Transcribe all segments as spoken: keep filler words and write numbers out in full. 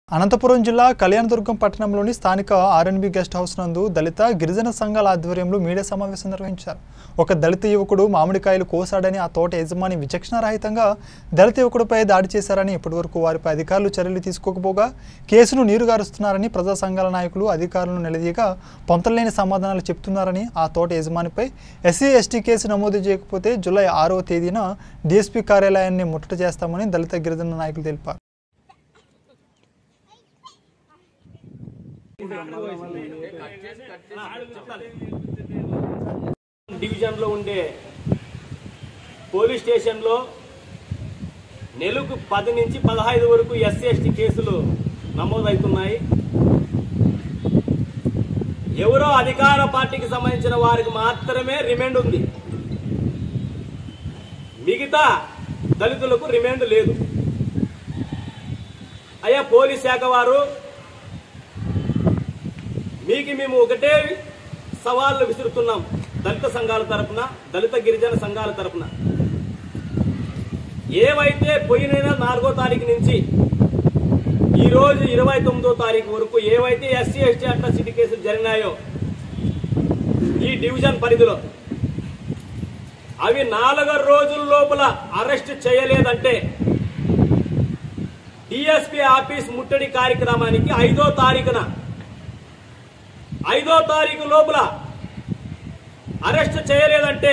అనంతపురం జిల్లా కళ్యాణదుర్గం పట్టణంలోని స్థానిక ఆర్ఎన్బి గెస్ట్ హౌస్ నందు దళిత గిరిజన సంఘాల ఆధ్వర్యంలో మీడియా సమావేశం నిర్వహించారు. ఒక దళిత యువకుడు మామిడికాయలు కోసాడని ఆ తోట యజమాని విచక్షణారహితంగా దళిత యువకుడిపై దాడి చేశారని, ఇప్పటివరకు వారిపై అధికారులు చర్యలు తీసుకోకపోగా కేసును నీరుగారుస్తున్నారని ప్రజా సంఘాల నాయకులు అధికారులను నిలదీయగా పొంతలేని సమాధానాలు చెప్తున్నారని, ఆ తోట యజమానిపై ఎస్సీ ఎస్టీ కేసు నమోదు చేయకపోతే జూలై ఆరవ తేదీన డీఎస్పీ కార్యాలయాన్ని ముట్టడి చేస్తామని దళిత గిరిజన నాయకులు తెలిపారు. డివిజన్ లో ఉండే పోలీస్ స్టేషన్ లో నెలకు పది నుంచి పదహైదు వరకు ఎస్సీ ఎస్టీ కేసులు నమోదవుతున్నాయి. ఎవరో అధికార పార్టీకి సంబంధించిన వారికి మాత్రమే రిమాండ్ ఉంది, మిగతా దళితులకు రిమాండ్ లేదు. అయ్యా పోలీస్ శాఖ వారు, మీకు మేము ఒకటే సవాళ్లు విసురుతున్నాం. దళిత సంఘాల తరఫున, దళిత గిరిజన సంఘాల తరఫున ఏవైతే పోయిన నాలుగో తారీఖు నుంచి ఈ రోజు ఇరవై తొమ్మిదో తారీఖు వరకు ఏవైతే ఎస్సీ ఎస్టీ అట్రాసిటీ కేసులు జరిగినాయో ఈ డివిజన్ పరిధిలో, అవి నాలుగు రోజుల లోపల అరెస్ట్ చేయలేదంటే డిఎస్పీ ఆఫీస్ ముట్టడి కార్యక్రమానికి ఐదో తారీఖున ఐదో తారీఖు లోపల అరెస్ట్ చేయలేదంటే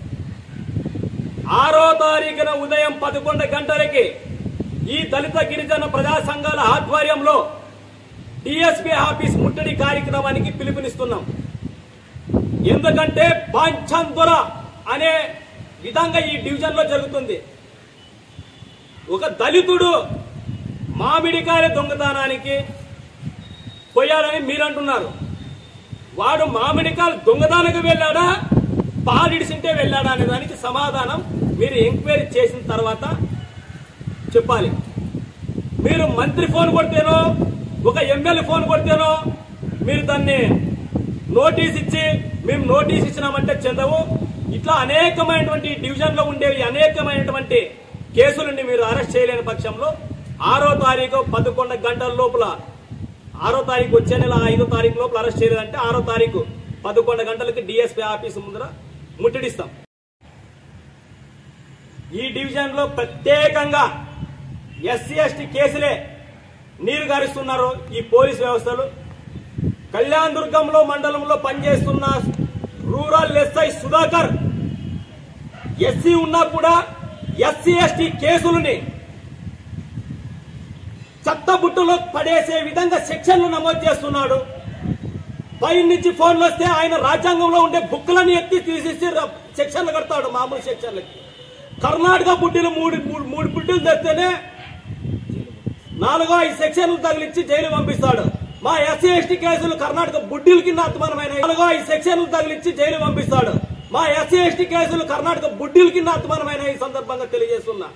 ఆరో తారీఖున ఉదయం పదకొండు గంటలకి ఈ దళిత గిరిజన ప్రజా సంఘాల ఆధ్వర్యంలో డిఎస్పీ ఆఫీస్ ముట్టడి కార్యక్రమానికి పిలుపునిస్తున్నాం. ఎందుకంటే బాంఛందొర అనే విధంగా ఈ డివిజన్ లో జరుగుతుంది. ఒక దళితుడు మామిడికాయ దొంగతనానికి పోయాడని మీరంటున్నారు. వాడు మామిడికాయలు దొంగదానికి వెళ్ళాడా, పాలిడిసింటే వెళ్ళాడా అనే దానికి సమాధానం మీరు ఎంక్వైరీ చేసిన తర్వాత చెప్పాలి. మీరు మంత్రి ఫోన్ కొడితేనో, ఒక ఎమ్మెల్యే ఫోన్ కొడితేనో మీరు దాన్ని నోటీస్ ఇచ్చి మేము నోటీస్ ఇచ్చినామంటే చెందవు. ఇట్లా అనేకమైనటువంటి డివిజన్ లో ఉండేవి అనేకమైనటువంటి కేసులని మీరు అరెస్ట్ చేయలేని పక్షంలో ఆరో తారీఖు పదకొండు గంటల లోపల, ఆరో తారీఖు వచ్చే నెల ఐదో తారీఖు లోపల అరెస్ట్ చేయలేదంటే ఆరో తారీఖు పదకొండు గంటలకి డిఎస్పీ ఆఫీసు ముందర ముట్టడిస్తాం. ఈ డివిజన్ లో ప్రత్యేకంగా ఎస్సీ ఎస్టీ కేసులే నీరు గారిస్తున్నారు ఈ పోలీస్ వ్యవస్థలు. కళ్యాణదుర్గంలో మండలంలో పనిచేస్తున్న రూరల్ ఎస్ఐ సుధాకర్ ఎస్సీ ఉన్నా కూడా ఎస్సీ ఎస్టీ కేసులని చట్టబుట్టలో పడేసే విధంగా సెక్షన్లు నమోదు చేస్తున్నాడు. పై నుంచి ఫోన్లు వస్తే ఆయన రాజ్యాంగంలో ఉండే బుక్కులని ఎత్తి తీసేసి సెక్షన్లు కడతాడు. మామూలు సెక్షన్లకి కర్ణాటక బుడ్డీలు మూడు మూడు బుడ్డీలు తెస్తేనే నాలుగో ఐదు సెక్షన్లు తగిలిచ్చి జైలు పంపిస్తాడు. మా ఎస్సీ ఎస్టీ కేసులు కర్ణాటక బుడ్డీల కింద అత్మానమైన నాలుగో ఐదు సెక్షన్లు తగిలిచ్చి జైలు పంపిస్తాడు. మా ఎస్సీ ఎస్టీ కేసులు కర్ణాటక బుడ్డీల కింద అత్మానమైన ఈ సందర్భంగా తెలియజేస్తున్నా.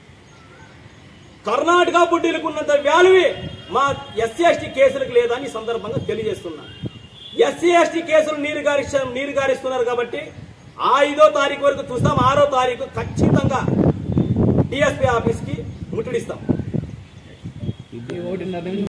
కర్ణాటక బుడ్డీలకు ఉన్నంత వాల్యూ మా ఎస్సీ ఎస్టీ కేసులకు లేదని ఈ సందర్భంగా తెలియజేస్తున్నా. ఎస్సీ ఎస్టీ కేసులు నీరు గారి నీరు గారిస్తున్నారు కాబట్టి ఆ ఐదో తారీఖు వరకు చూస్తాం. ఆరో తారీఖు ఖచ్చితంగా డిఎస్పీ ఆఫీస్ కి ముట్టడిస్తాం.